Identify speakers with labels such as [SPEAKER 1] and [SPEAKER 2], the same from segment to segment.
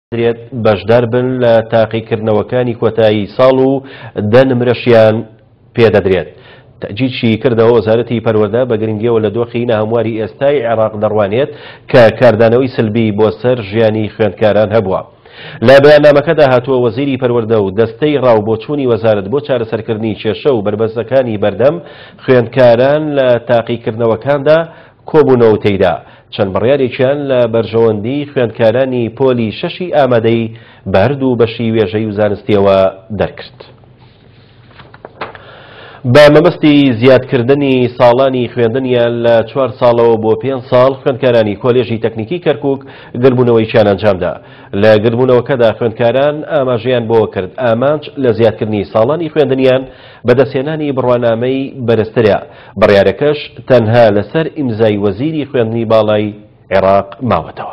[SPEAKER 1] درێت بەشدار بن لە تاقیکردنەوەکانی کۆتایی ساڵ و دەنمرەشیان پێدەدرێت. تەجیدشی کردەوە وەزارەتی پەروەردە بە گرنگیەوە لە دۆخی ناهەمواری ئێستای عێراق دەڕوانێت کە کاردانەوەی سلبی بۆ سەر ژیانی خوێندکاران هەبووە. لە بەیاننامەکەدا هاتووە وەزیری پەروەردە و دەستەی ڕاوبۆچوونی وەزارەت بۆ چارەسەرکردنی کێشە و بربەستەکانی بەردەم خوێندکاران لە تاقیکردنەوەکاندا کۆبوونەوە تێیدا. چەند بڕیارێکیان لە بەرژەوەندی خوێندکارانی پۆلی شەشی ئامادەی بەرد و بەشی وێژەی و زانستیەوە دەرکرد. بە مەبەستی زیادکردنی ساڵانی خوێندنیان لە 4 ساڵەوە بۆ 5 ساڵ خوێندکارانی کۆلێژی تەکنیکی کەرکووک گربوونەوەیشیان ئەنجامدا. لە گربوونەوەکەدا خوێندکاران ئاماژەیان بۆ کرد ئامانج لە زیادکردنی ساڵانی خوێندنیان بەدەستهێنانی بڕوانامەی بەرزترە. بڕیارەکەش تەنها لەسەر ئیمزای وەزیری خوێندنی باڵای عێراق ماوەتەوە.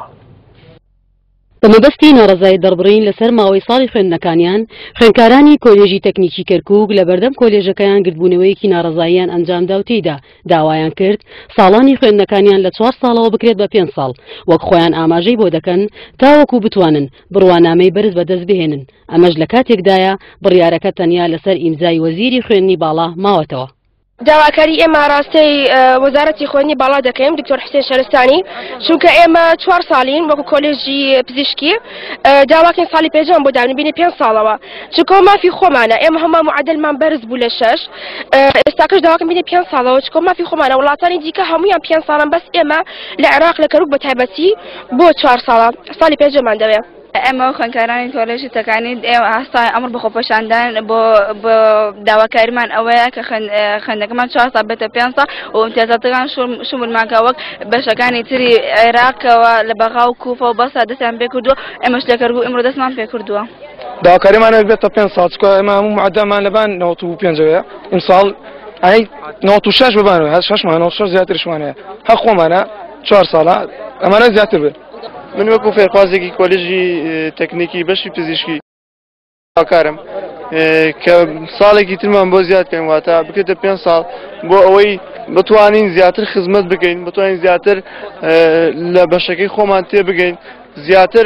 [SPEAKER 2] بەمەبەستی ناڕەزایی دەربڕین لەسەر ماوەی ساڵی خوێندنەکانیان خوێندکارانی کۆلێژی تەکنیکی کەرکووک لە بەردەم کۆلێژەکەیان گرتبوونەوەیەکی ناڕەزاییان ئەنجامدا و تێیدا داوایان کرد ساڵانی خوێندنەکانیان لە 4 ساڵەوە بکرێت بە 5 ساڵ وەک خۆیان ئاماژەی بۆ دەکەن تاوەکو بتوانن بڕوانامەی بەرز بەدەست بهێنن. ئەمەش لە کاتێکدایە بڕیارەکە تەنیا لەسەر ئیمزای وەزیری خوێندنی باڵا ماوەتەوە.
[SPEAKER 3] داواکاری ئێمە ڕاستەی وەزارەتی خوێندنی باڵا دەکەین دکتۆر حسێن شەرستانی چونکە ئێمە 4 ساڵین وەکو کۆلێژی پزیشکی داواکەین ساڵی پێنجەم بۆ دابنبینی 5 ساڵەوە چونکە مافی خۆمانە ئێمە هەموو معدلمان بەرز بوو لە 6 ئێستاکەش داواکەم بینی 5 ساڵەوە چونکە مافی خۆمانە وڵاتانی دیکە هەمویان 5 ساڵن بەس ئێمە لە عێراق لە کەرکووک بە تایبەتی بۆ 4 ساڵە ساڵی پێنجەمان دەوێت.
[SPEAKER 4] ئێمە خوێندکارانی کۆلێژی تەکانی ئێمە هەستای ئەمر بە خۆپەشاندان بۆ داواکاریمان ئەوەیە کە خوێندنەکەمان 4 ساڵ بێتە 5 ساڵ و ئیمتیازاتەکان شمولمانکە وەک بەشەکانی تری عێراقەوە لە بەغا و کوفە و بەسا دەستیان پێ کردووە ئێمەش لە کەرکووک ئێمڕۆ دەستمان پێ کردووە.
[SPEAKER 5] داواکاریمانە بێتە 5 ساڵ چکە ئێمە هەموو معدەمان لەبان 95ەوەیە ئیمساڵ ئەی 96 ببانەوە 6 زیاترشمانەیە هەر خۆمانە 4 ساڵە ئەمانە زیاتر بێت.
[SPEAKER 6] من وەکو فێرخوازێکی کۆلێژی تەکنیکی بەشی پزیشکی کارم کە ساڵێکی ترمان بۆ زیاد بکەین واتە بکرێتە 5 ساڵ بۆ ئەوەی بتوانین زیاتر خزمەت بکەین بتوانین زیاتر لە بەشەکەی خۆمان تێ بگەین زیاتر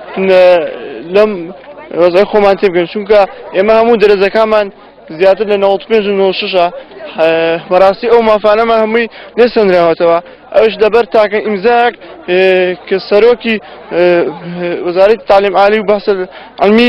[SPEAKER 6] لەم وەزای خۆمان تێ بگەین چونکە ئێمە هەموو دەرەجەکانمان زیاتر لە 95 و 96 بەڕاستی ئەو مافانەمان هەمووی نەسەندراوەتەوە ئەوش لەبەر تاکە ئیمزایەک کە سەرۆکی وەزارەتی تعلیم عالی و بەحسە عەلمی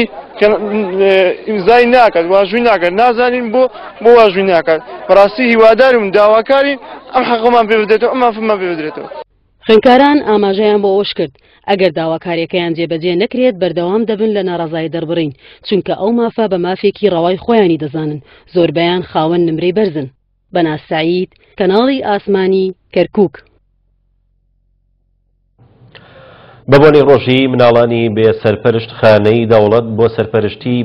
[SPEAKER 6] ئیمزای ناکات واژووی ناکات نازانین بۆ واژووی ناکات بەڕاستی هیوادارم داواکاری ئەم حەقمان پێ بدرێتەوە ئەم مافمان پێ بدرێتەوە.
[SPEAKER 2] خوێندکاران ئاماژەیان بۆ ئەوش کرد ئەگەر داواکاریەکەیان جێبەجێ نەکرێت بەردەوام دەبن لە ناڕەزایی دەربڕین چونکە ئەو مافە بە مافێکی ڕەوای خۆیانی دەزانن زۆربەیان خاوەن نمرەی بەرزن. بەناز سعید کەناڵی ئاسمانی کەرکووک.
[SPEAKER 1] بە بۆنەی ڕۆژی مناڵانی بێ سەرپەرشت خانەی دەوڵەت بۆ سەرپەرشتی